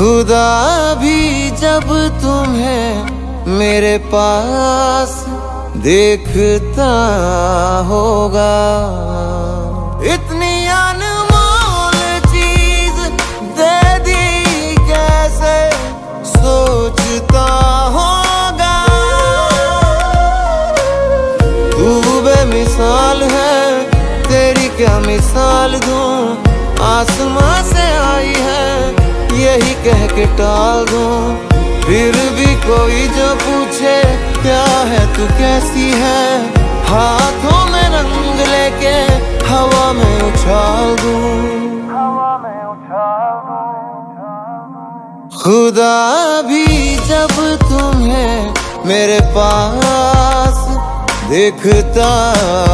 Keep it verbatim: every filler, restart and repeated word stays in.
खुदा भी जब तुम्हें मेरे पास देखता होगा, इतनी अनमोल चीज दे दी कैसे सोचता होगा। तू बेमिसाल है, तेरी क्या मिसाल दूं, आसमां से आई है यही कह के टाल दूं। फिर भी कोई जो पूछे क्या है तू कैसी है, हाथों में रंग लेके हवा में उछाल दूं। खुदा भी जब तुम्हें मेरे पास देखता